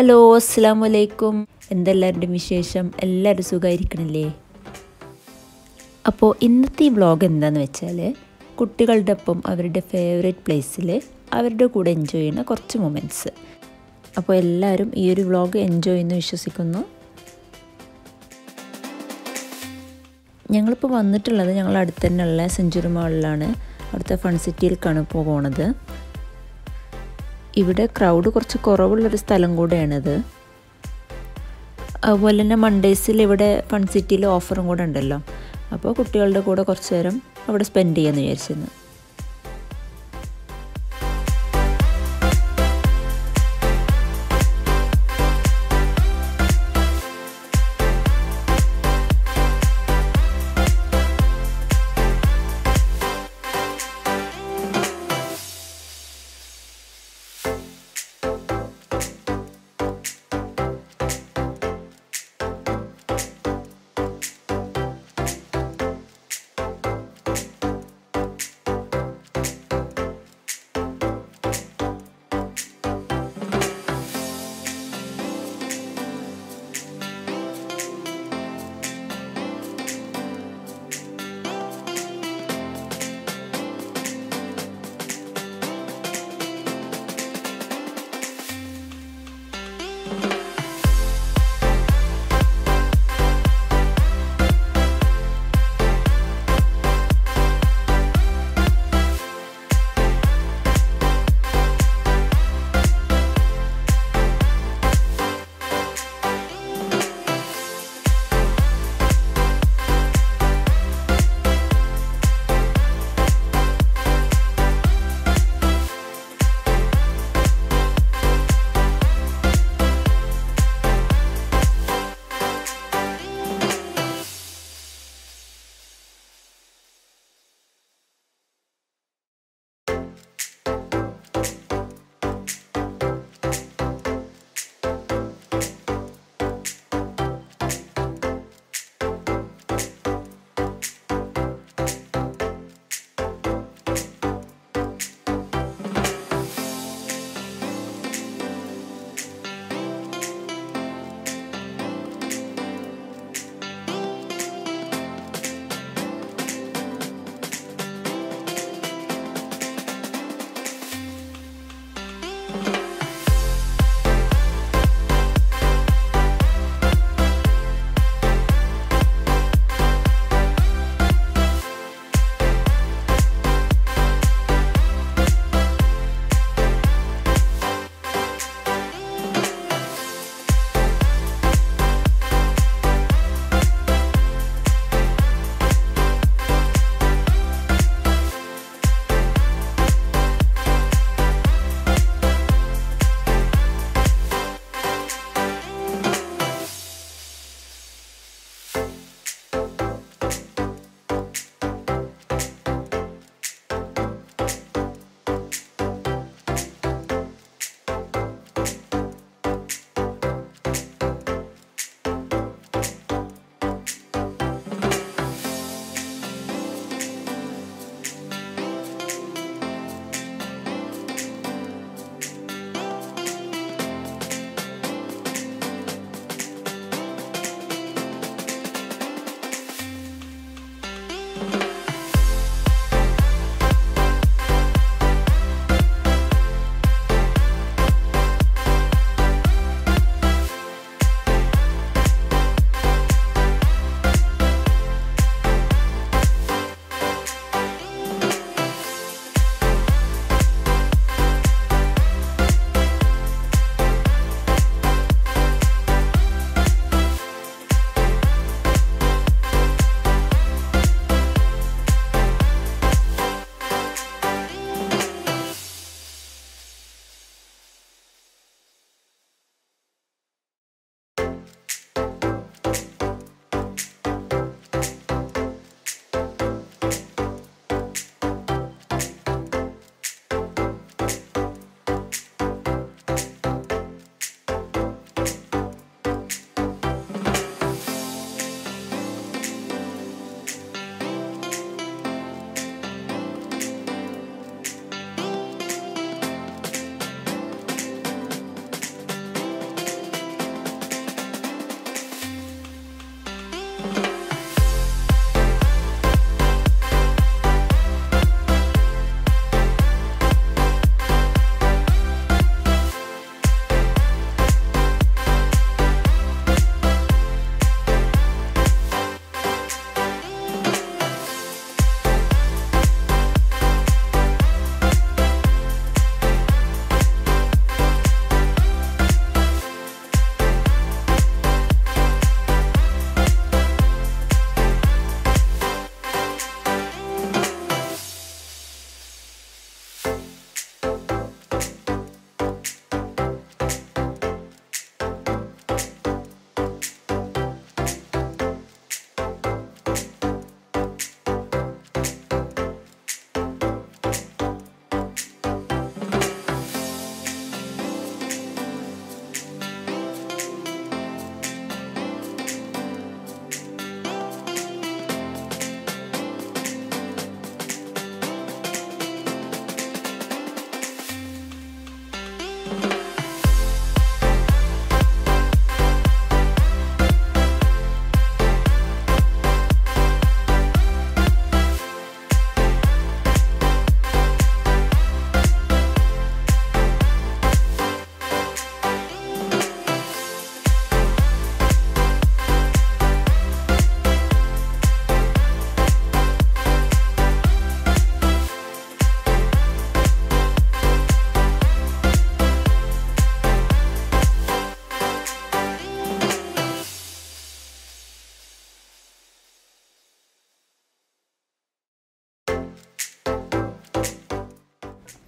Hello അസ്സലാമു അലൈക്കും. എന്തെല്ലാവരുടെയും വിശേഷം? എല്ലാവരും സുഖമായിരിക്കണില്ലേ? അപ്പോൾ ഇന്നത്തെ ഈ വ്ളോഗ് എന്താണെന്ന് വെച്ചാൽ കുട്ടികളുടെ ഒപ്പം അവരുടെ ഫേവറേറ്റ് പ്ലേസിൽ അവരുടെ കൂടെ എൻജോയ് ചെയ്യുന്ന കുറച്ച് മൊമെൻറ്റ്സ്. അപ്പോൾ എല്ലാവരും ഈ ഒരു വ്ളോഗ് എൻജോയ് ചെയ്യുന്നു വിശ്വസിക്കുന്നു. ഞങ്ങളിപ്പോൾ വന്നിട്ടുള്ളത് ഞങ്ങൾ അടുത്ത് തന്നെയുള്ള സെഞ്ചുറി മാളിലാണ്. അവിടുത്തെ ഫൺസിറ്റിയിലേക്കാണ് ഇപ്പോൾ പോണത്. ഇവിടെ ക്രൗഡ് കുറച്ച് കുറവുള്ളൊരു സ്ഥലം കൂടെയാണിത്. അതുപോലെ തന്നെ മൺഡേയ്സിൽ ഇവിടെ ഫൺസിറ്റിയിൽ ഓഫറും കൂടെ ഉണ്ടല്ലോ. അപ്പോൾ കുട്ടികളുടെ കൂടെ കുറച്ച് നേരം അവിടെ സ്പെൻഡ് ചെയ്യാമെന്ന് വിചാരിച്ചിരുന്നു.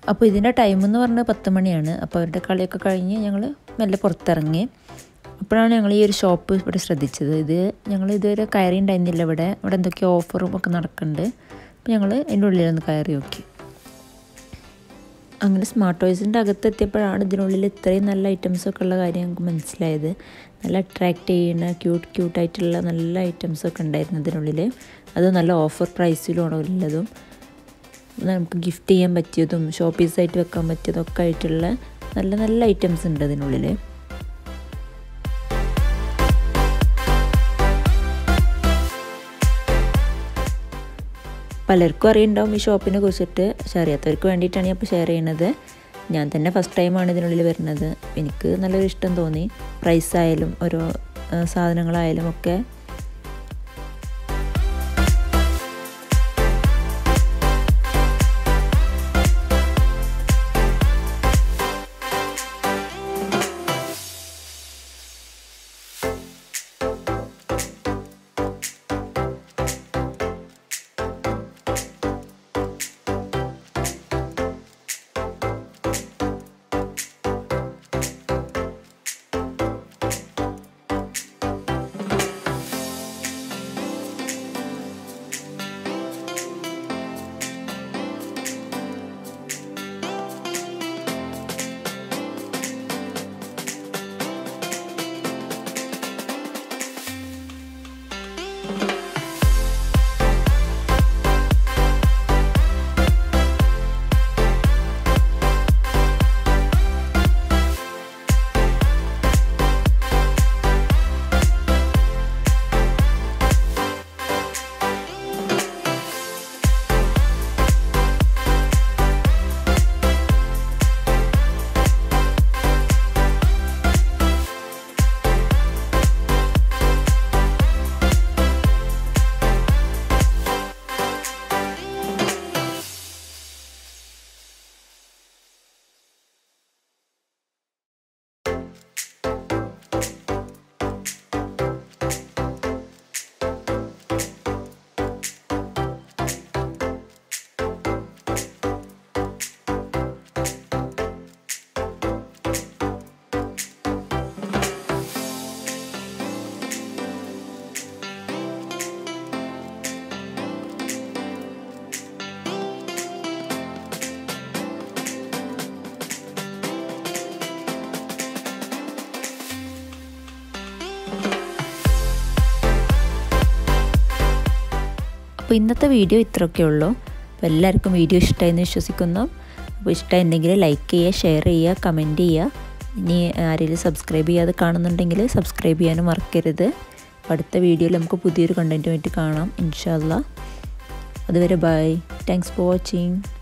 അപ്പോൾ ഇതിൻ്റെ ടൈം എന്ന് പറഞ്ഞാൽ 10 മണിയാണ്. അപ്പോൾ അവരുടെ കളിയൊക്കെ കഴിഞ്ഞ് ഞങ്ങൾ മെല്ലെ പുറത്തിറങ്ങി. അപ്പോഴാണ് ഞങ്ങൾ ഈ ഒരു ഷോപ്പ് ഇവിടെ ശ്രദ്ധിച്ചത്. ഇത് ഞങ്ങൾ ഇതുവരെ കയറിയിട്ടുണ്ടായിരുന്നില്ല. ഇവിടെ എന്തൊക്കെയോ ഓഫറും ഒക്കെ നടക്കുന്നുണ്ട്. അപ്പോൾ ഞങ്ങൾ അതിൻ്റെ ഉള്ളിലൊന്ന് കയറി നോക്കി. അങ്ങനെ സ്മാർട്ട് ടോയ്സിൻ്റെ അകത്തെത്തിയപ്പോഴാണ് ഇതിനുള്ളിൽ ഇത്രയും നല്ല ഐറ്റംസൊക്കെ ഉള്ള കാര്യം ഞങ്ങൾക്ക് മനസ്സിലായത്. നല്ല അട്രാക്റ്റ് ചെയ്യുന്ന ക്യൂട്ടായിട്ടുള്ള നല്ല ഐറ്റംസൊക്കെ ഉണ്ടായിരുന്നു ഇതിനുള്ളിൽ. അത് നല്ല ഓഫർ പ്രൈസിലുമാണ് ഉള്ളതും. നമുക്ക് ഗിഫ്റ്റ് ചെയ്യാൻ പറ്റിയതും ഷോ പീസായിട്ട് വെക്കാൻ പറ്റിയതൊക്കെ ആയിട്ടുള്ള നല്ല നല്ല ഐറ്റംസ് ഉണ്ട് അതിനുള്ളിൽ. പലർക്കും അറിയുണ്ടാവും ഈ ഷോപ്പിനെ കുറിച്ചിട്ട്. പക്ഷെ അറിയാത്തവർക്ക് വേണ്ടിയിട്ടാണ് ഞാൻ ഇപ്പോൾ ഷെയർ ചെയ്യണത്. ഞാൻ തന്നെ ഫസ്റ്റ് ടൈമാണ് ഇതിനുള്ളിൽ വരുന്നത്. എനിക്ക് നല്ലൊരു ഇഷ്ടം തോന്നി. പ്രൈസായാലും ഓരോ സാധനങ്ങളായാലും ഒക്കെ. അപ്പോൾ ഇന്നത്തെ വീഡിയോ ഇത്രയൊക്കെ ഉള്ളൂ. അപ്പോൾ എല്ലാവർക്കും വീഡിയോ ഇഷ്ടമായെന്ന് വിശ്വസിക്കുന്നു. അപ്പോൾ ഇഷ്ടമായിട്ടുണ്ടെങ്കിൽ ലൈക്ക് ചെയ്യുക, ഷെയർ ചെയ്യുക, കമൻറ്റ് ചെയ്യുക. ഇനി ആരെങ്കിലും സബ്സ്ക്രൈബ് ചെയ്യാതെ കാണുന്നുണ്ടെങ്കിൽ സബ്സ്ക്രൈബ് ചെയ്യാനും മറക്കരുത്. അപ്പോൾ അടുത്ത വീഡിയോയിൽ നമുക്ക് പുതിയൊരു കണ്ടൻറ്റുമായിട്ട് കാണാം ഇൻഷാ അല്ലാഹ്. അതുവരെ ബൈ. Thanks for watching.